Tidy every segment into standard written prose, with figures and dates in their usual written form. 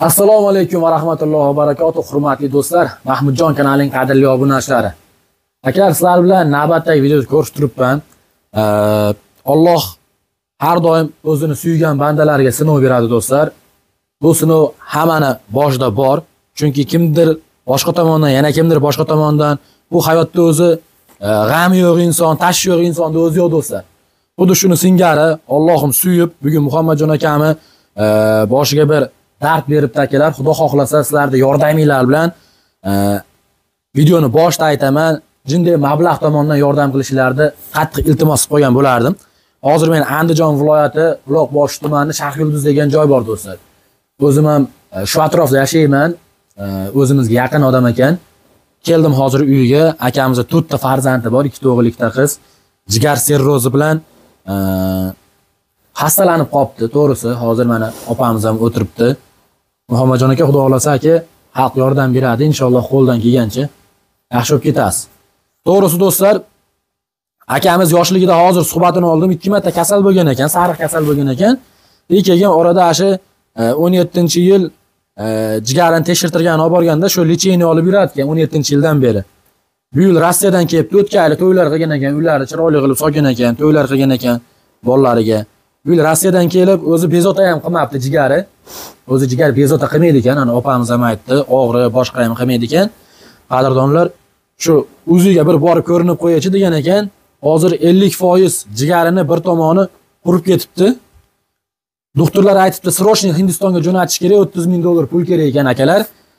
Assalomu alaykum va rahmatullohi va barakatuh. Hurmatli do'stlar, Mahmudjon kanalining qadrli obunachilari. Akalar, sizlar bilan navbatdagi videoda ko'rishib turibman. Alloh har doim o'zini suygan bandalarga sinov beradi do'stlar. Bu sinov hammani boshida bor. Chunki kimdir boshqa tomondan, yana kimdir boshqa tomondan bu hayotda o'zi g'am yo'q inson, tashvish yo'q insonda o'zi yo'q do'stlar. Xuddi shuni singari Allohim suyib, bugun Muhammadjon akami boshiga bir dard beribdi akalar. Xudo xohlasa sizlarning yordaminglar bilan videoni boshda aytaman, jinday mablag' tomonidan yordam qilishlarini qattiq iltimos qilib qo'ygan bo'lardim. Hozir men Andijon viloyati Buloqboshi tumani Shahryulduz degan joy bor do'stlar. O'zim ham shu atrofda yashayman. O'zimizga yaqin odam ekan. Keldim hozir uyiga. Akamizning 4 ta farzandi bor, 2 o'g'il, 2 ta qiz. Jigar sirrozi bilan xastalanib qopti, to'g'risi. Hozir mana opamiz ham o'tiribdi. Muhammadjon aka, xudo xolasa aka, xalq yordam beradi, inshaalloh qo'ldan kelgancha yaxshi bo'lib ketasiz. To'g'risi do'stlar, akamiz yoshligida hozir suhbatini oldim, 2 marta kasal bo'lgan ekan, sariq kasal bo'lgan ekan. Keyin orada ashi 17-yil jigarini tekshirtirgan olib borganda shu lecheniya olib yuradi ekan 17-yildan beri. Bu yil Rossiyadan kelibdi, o'tgan yil to'ylar qilgan ekan, uylarni chiroyli qilib solgan ekan, to'ylar qilgan ekan bolalariga. Bu yil Rossiyadan kelib, o'zi bezovta ham qilmabdi jigari. O'zi jigar bezovta qilmaydi ekan, ana opamiz ham aytdi, og'ri, boshqa ham qilmaydi ekan. Qadrdonlar, shu o'ziga bir borib ko'rinib qo'yachi degan ekan. Hozir 50% jigarini bir tomoni qurib ketibdi. Doktorlar aytibdi, srochniy Hindistonga jo'natish kerak, $30,000 pul kerak ekan akalar.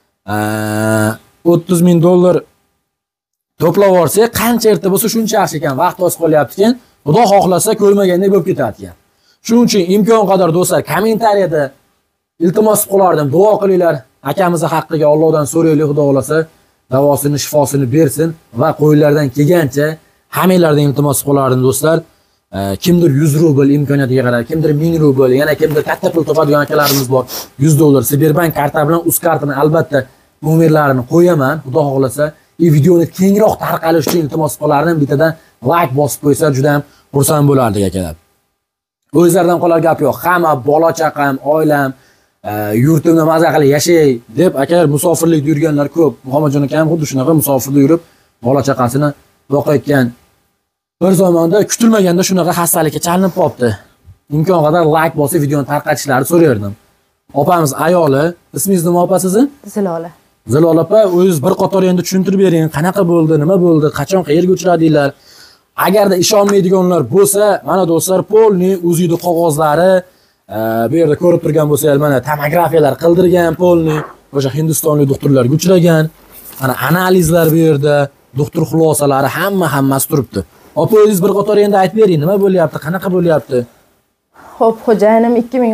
$30,000 to'plab olsak, qancha erta bo'lsa shuncha yaxshi ekan, vaqt oz qolyapti ekan. Xudo xohlasa ko'rmagandek bo'lib ketadi ekan. Shuning uchun imkon qadar do'stlar kommentariyada iltimos qilardim, duo qilinglar. Akamizning haqqiga Allohdan so'raylik, xudo xolasa davosini, shifosini bersin va qo'ylardan kelgancha hammanglardan iltimos qilardim do'stlar. Kimdir 100 rubl imkoniyatiga qarab, kimdir 1000 rubl, yana kimdir katta pul topadigan akalarimiz bor. $100 Sberbank karta bilan uz kartini albatta nomerlarini qo'yaman. Xudo xolasa videoni kengroq tarqalishi uchun iltimos qilardim. Bittadan like bosib qo'ysa juda ham xursand bo'lardik akalar. O'zlaridan qolar gap yo'q. Hamma bola chaqam, oilam, yurtimda maza qilib yashay deb akalar musofirlikda yurganlar ko'p. Muhammadjon aka ham xuddi shunaqa musofirda yurib, bola chaqasini boqayotgan. Bir zamonda kutilmaganda shunaqa xastalikka chalinib qopti. Imkon qadar like bosib videoni tarqatishlarini so'rardim. Opamiz ayoli, ismingiz nima opa sizni? Zilola. Zilola opa, o'zingiz bir qator endi tushuntirib bering, qanaqa bo'ldi, nima bo'ldi, qachon qayerga uchradinglar? Agarda ishonmaydiganlar bo'lsa, mana do'stlar, polni o'zingizning qog'ozlari, bu yerda ko'rib turgan bo'lsangiz, mana tomografiyalar qildirgan polni, o'sha hindistonlik doktorlarga uchragan. Mana analizlar bu yerda, doktor xulosalari hammasi turibdi. Opa, o'zingiz bir qator endi aytib bering, nima bo'lyapti, qanaqa bo'lyapti? Xo'p, xo'jayinim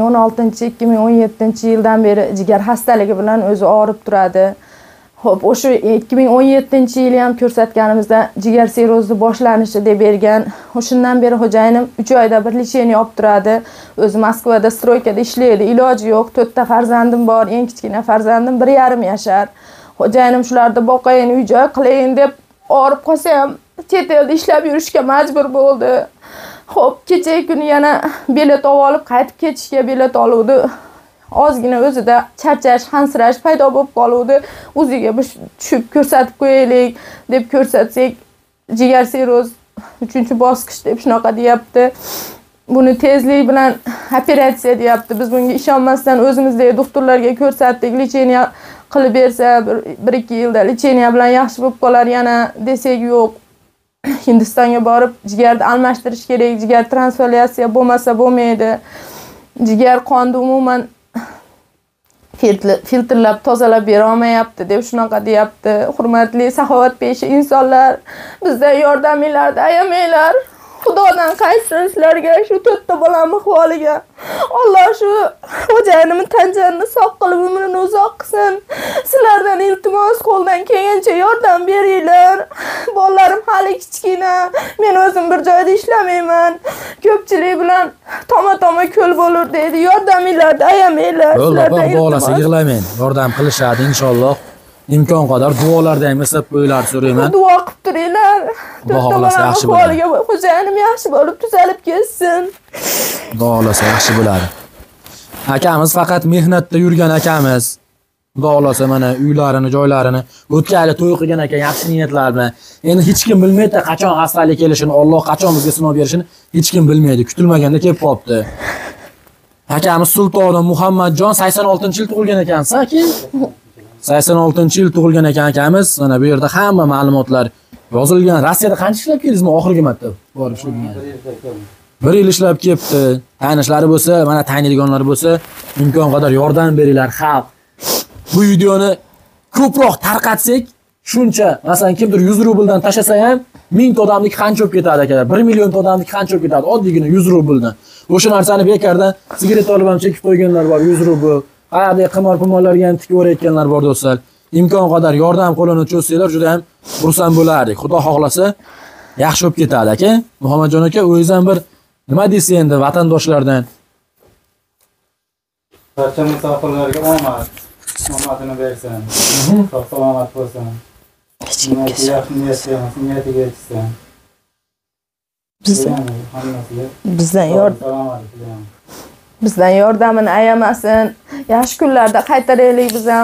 2016-2017-yildan beri jigar xastaligi bilan o'zi og'rib turadi. Xo'p, o'sha 2017-yil ham ko'rsatganimizda jigar sirrozi boshlanishi deb bergan. O'shundan beri xo'jayinim 3 oyda bir lecheniya olib turadi. O'zi Moskvada stroykada ishlaydi, iloji yo'q. 4 ta farzandim bor, eng kichkina farzandim 1,5 yashar. Xo'jayinim shularni boqayin, uy-joy qilayin deb og'rib qolsa ham chet elda ishlab yurishga majbur bo'ldi. Xo'p, kecha kuni yana bilet olib qaytib ketishga bilet oluvdi. Ozgina o'zida charchash, hansirash paydo bo'lib qoluvdi. O'ziga bir tushib ko'rsatib qo'yaylik deb ko'rsatsak, jigar sirroz 3-bosqich deb shunaqa deyapti. Buni tezlik bilan operatsiya deyapti. Biz bunga ishonmasdan o'zimizdagi doktorlarga ko'rsatdik, lecheniya qilib bersa 1-2 yilda lecheniya bilan yaxshi bo'lib qolar yana desak yo'q. Hindistonga borib jigarni almashtirish kerak, jigar transplantatsiya bo'lmasa bo'lmaydi. Jigar qonni umuman filtrlab tozalab bera olmayapti deb shunaqa deyapti. Hurmatli saxovatpeshi insonlar, bizdan yordaminglarni ayamanglar. Xudodan qaytsin sizlarga shu 4 ta bolamni ahvoliga. Alloh shu xo'jayinimni tan jonini sog' qilib umrini uzoq qilsin. Sizlardan iltimos, qo'ldan kelgancha yordam beringlar. Bolalarim hali kichkina. Men o'zim bir joyda ishlamayman. Ko'pchilik bilan toma-toma ko'l bo'lur deydi. Yordaminglarni ayamanglar. Sizlardan iltimos. Yig'lamayman. Yordam qilishadi inshaalloh. imkon qadar duolarda ham eslab qo'yinglar so'rayman. Duo qilib turinglar. Xudo xolasa yaxshi bo'ladi. Xo'jayinim yaxshi bo'lib tuzalib ketsin. Xudo xolasa yaxshi bo'ladi. Akamiz faqat mehnatda yurgan akamiz. Xudo xolasa mana uylarini, joylarini o'tkali to'y qilgan ekan yaxshi niyatlar bilan. Endi hech kim bilmaydi qachon xastalik kelishini, Alloh qachon bizga sinov berishini hech kim bilmaydi. Kutilmaganda kelib qopti. Akamiz Sultonim Muhammadjon 86-yil tug'ilgan ekansiz, aka. 86-yil tug'ilgan ekan akamiz. Mana bu yerda hamma ma'lumotlar yozilgan. Rossiyada qancha ishlab keldingizmi oxirgi marta borib ishlagan? 1 yil ishlab kelibdi. Tanishlari bo'lsa, mana taniydiganlar bo'lsa, imkon qadar yordam beringlar, xalq. Bu videoni ko'proq tarqatsak, shuncha, masalan, kimdir 100 rubldan tashlasa ham 1000 ta odamniki qancha o'p ketadi akalar? 1 million ta odamniki qancha o'p ketadi? Oddiygina 100 rubldan. O'sha narsani bekardan sigaret olib ham chekib qo'yganlar bor, 100 rubl. Qayerda qimor-pumorlarga ham tikib o'rayotganlar bor do'stlar. Imkon qadar yordam qo'lini cho'zsanglar juda ham xursand bo'lardik. Xudo xohlasa yaxshi o'p ketadi aka. Muhammadjon aka, o'zingiz ham bir nima deysiz endi vatandoshlardan? Barcha musofirlarga omad. Omadini bersin. Sog' salomat bo'lsin. Yaxshi niyatiga yetsin. Bizdan yordamini ayamasin. Yaxshi kunlarda qaytaraylik biz ham.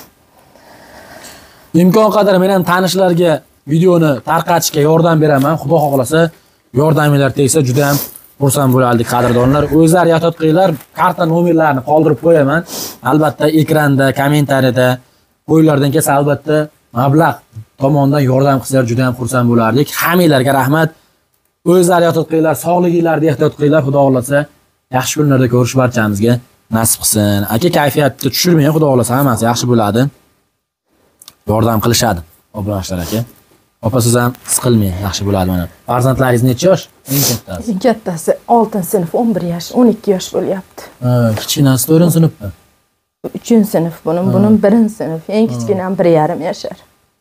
Imkon qadar men ham tanishlarga videoni tarqatishga yordam beraman. Xudo xohlasa yordaminglar tegsa juda ham xursand bo'lardik qadrdonlar. O'zlar yotib qilinglar, karta nomerlarini qoldirib qo'yaman. Albatta ekranda, kommentariyada qo'ylardan kelsa albatta mablag' tomonidan yordam qilsalar juda ham xursand bo'lardik. Hammanglarga rahmat. O'zlar yotib qilinglar, sog'liginglarga ehtiyot qilinglar. Xudo xohlasa yaxshi kunlarda ko'rish barchamizga nasib qilsin. Aka kayfiyatni tushirmang, xudo xohlasa hammasi yaxshi bo'ladi. Yordam qilishadi obunachilar aka. Opa siz ham siqilmang, yaxshi bo'ladi mana. Farzandlaringiz necha yosh? Eng kattasi. Eng kattasi 6-sinf, 11 yosh, 12 yosh bo'lyapti. Kichkinasi 4-sinfmi? 3-sinf buning 1-sinf. Eng kichkinam 1,5 yashar.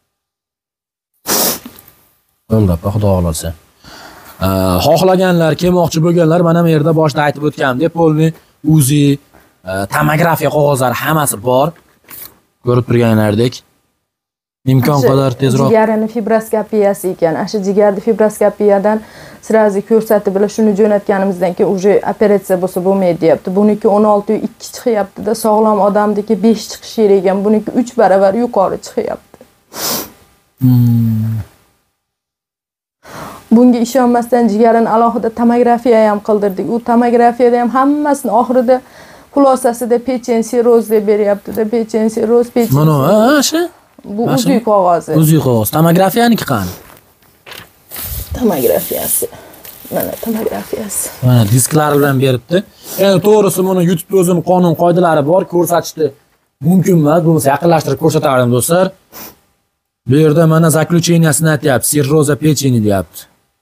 Bo'ldi, xudo xolasa. Xohlaganlar, kelmoqchi bo'lganlar mana bu yerda boshda aytib o'tganimdek, polni, UZI, tomografiya qog'ozlari hammasi bor. Ko'rib turganlaridek. Imkon qadar tezroq jigarini fibroskopiyasi ekan. Asha jigarni fibroskopiyadan sirazi ko'rsatib bilan shuni jo'natganimizdan keyin uje operatsiya bo'lsa bo'lmaydi deyapti. Buniki 16.2 chiqyapti-da, sog'lom odamniki 5 chiqish kerak ekan. Buniki 3 barobar yuqori chiqyapti. Bunga ishonmasdan jigarini alohida tomografiya ham qildirdik. U tomografiyada ham hammasini oxirida xulosasida pechen siroz deb beryapti-da, pechen siroz, pechen. Mana o'sha bu uzuy qog'ozi. Uzuy qog'oz. Tomografiyaniki qani? Tomografiyasi. Mana tomografiyasi. Mana disklari bilan beribdi. Endi to'g'risi buni YouTube'da o'zining qonun qoidalari bor, ko'rsatishni mumkin emas. Bo'lmasa yaqinlashtirib ko'rsataman do'stlar. Bu yerda mana zaklучениясini aytyapti. Sirroza pecheni deyapti.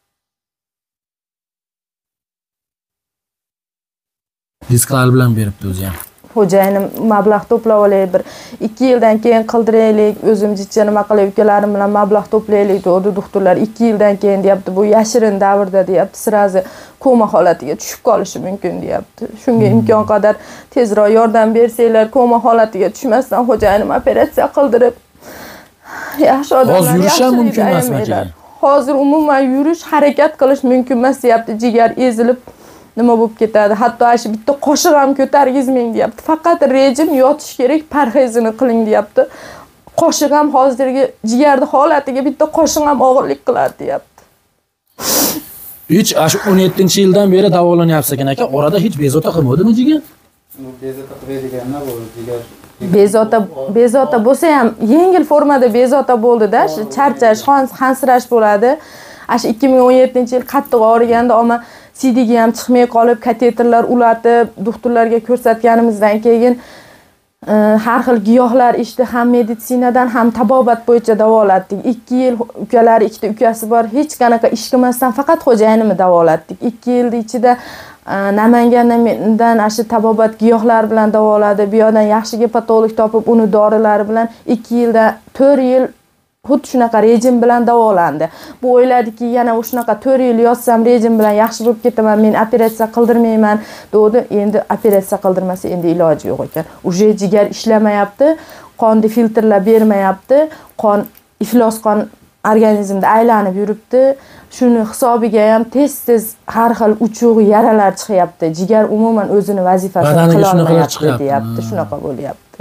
Disklar bilan beribdi o'zi ham. Xo'jayinim mablag' to'plab olay, bir 2 yildan keyin qildiraylik, o'zim jichcha nima qilib ukalarim bilan mablag' to'playlik dedi doktorlar. 2 yildan keyin deyapti, bu yashirin davrda deyapti, sirazi koma holatiga tushib qolishi mumkin deyapti. Shunga imkon qadar tezroq yordam bersanglar, koma holatiga tushmasdan xo'jayinim operatsiya qildirib yaxshi odamlar. Hozir yurish ham mumkin emasmi? Hozir umuman yurish, harakat qilish mumkin emas deyapti. Jigar ezilib nima bo'lib ketadi? Hatto ashi bitta qoshiq ham ko'targizmang deyapti. Faqat rejim yotish kerak, parhezini qiling deyapti. Qoshiq ham hozirgi jigarning holatiga bitta qoshiq ham og'irlik qiladi deyapti. Hech ash 17-yildan beri davolanyapsiz ekan aka, orada hech bezovta qilmadimi jigar? Bezovta qiladiganlar bo'ldi, jigar. Bezovta bo'lsa ham yengil formada bezovta bo'ldi-da, charchash, hansirash bo'ladi. Ash 2017-yil qattiq og'riganda ama sidiga ham chiqmay qolib, kateterlar ulatib, doktorlarga ko'rsatganimizdan keyin har xil giyohlar ishdi, ham meditsinadan, ham tabobat bo'yicha davolatdik. 2 yil ukalari, ikkita ukasi bor, hech qanaqa ish qilmasdan faqat xo'jayinimni davolatdik. 2 yil ichida Namangandan ashi tabobat giyohlar bilan davoladi. Bu yerdan yaxshi gepatolog topib, uni dorilari bilan 2 yilda 4 yil xuddi shunaqa rejim bilan davolandi. Bu o'yladiki, yana o'shunaqa 4 yil yotsam rejim bilan yaxshi bo'lib ketaman, men operatsiya qildirmayman dedi. Endi operatsiya qildirmasa endi iloji yo'q ekan. Uje jigar ishlamayapti, qonni filtrlab bermayapti, qon iflos qon organizmda aylanib yuribdi. Shuni hisobiga ham tez har xil uchuq yaralar chiqyapti. Jigar umuman o'zini vazifasini qila olmayapti deyapti. Shunaqa bo'lyapti.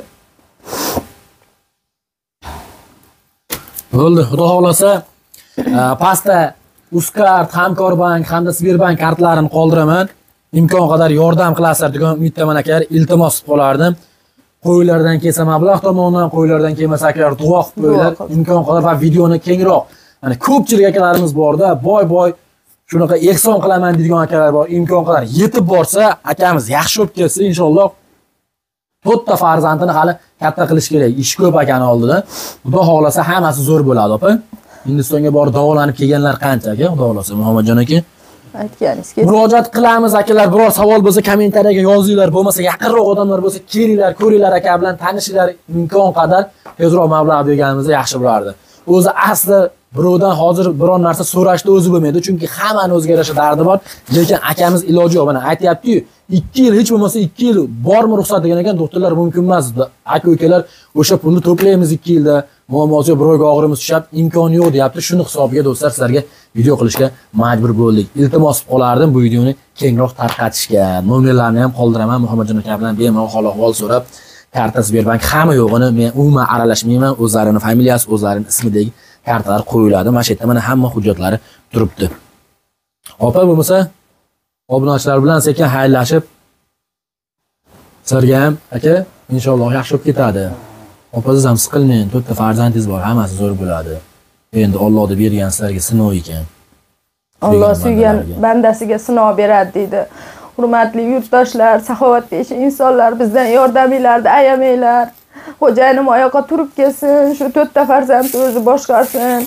Bo'ldi, xudo xolasa pastda Uzcard, Hamkorbank hamda Sberbank kartalarini qoldiraman. Imkon qadar yordam qilasizlar degan umiddaman aka. Iltimos qilib qolardim. Qo'ylardan kelsa mablag' tomonidan, qo'ylardan kelmasa akalar duo qilib qo'yinglar. Imkon qadar va videoni kengroq. Mana ko'pchilik akalarimiz borda, boy shunaqa ehson qilaman deydigan akalar bor. Imkon qadar yetib borsa, akamiz yaxshi bo'lib kelsa, inshaalloh to'rtta farzandini hali katta qilish kerak. Ish ko'p akani oldida. Xudo xolasa hammasi zo'r bo'ladi, opa. Hindistonga borib davolanib kelganlar qancha aka, xudo xolasa Muhammadjon aka. Aytganingiz Murojaat qilamiz akalar, biror savol bo'lsa kommentariyaga yozinglar, bo'lmasa yaqinroq odamlar bo'lsa kelinglar, ko'ringlar aka bilan tanishinglar, imkon qadar tezroq mablag' berganimizda yaxshi bo'lardi. O'zi asli birovdan hozir biron narsa so'rashda o'zi bo'lmaydi, chunki hammani o'ziga yarasha dardi bor, lekin akamiz iloji yo'q. Mana aytayapti-ku, 2 yil hech bo'lmasa 2 yil bormi ruxsat degan ekan, doktorlar mumkin emas. Aka-ukalar o'sha pulni to'playmiz 2 yilda, muammosiga birovga og'rimiz tushib, imkoni yo'q deyapti. Shuni hisobiga do'stlar sizlarga video qilishga majbur bo'ldik. Iltimos qilib qolardim bu videoni kengroq tarqatishga. Nomerlarni ham qoldiraman, Muhammadjon aka bilan bemalol hol so'rab, karta Sberbank hamma yo'g'ini men umuman aralashmayman, o'zlarining familiyasi, o'zlarining ismidagi kartalar qo'yiladi. Mana shu yerda mana hamma hujjatlari turibdi. Opa bo'lmasa, obunachilar bilan sekin xayrlashib, sizlarga ham aka inshaalloh yaxshi bo'lib ketadi. Opasiz ham siqilmang, 4 ta farzandingiz bor, hammasi zo'r bo'ladi. Endi Allohning bergan sizlarga sinov ekan. Alloh suygan bandasiga sinov beradi deydi. Hurmatli yurtdoshlar, saxovatpesha insonlar, bizdan yordaminglarni ayamanglar. Xo'jayinim oyoqqa turib kelsin, shu 4 ta farzandni o'zi boshqarsin.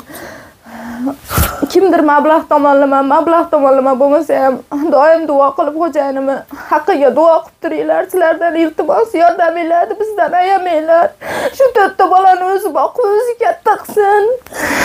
Kimdir mablag' tomonlama bo'lmasa ham doim duo qilib xo'jayinimni haqqiga duo qilib turinglar. Sizlardan iltimos yordaminglarni bizdan ayamanglar. Shu 4 ta bolani o'zi boqib, o'zi katta qilsin.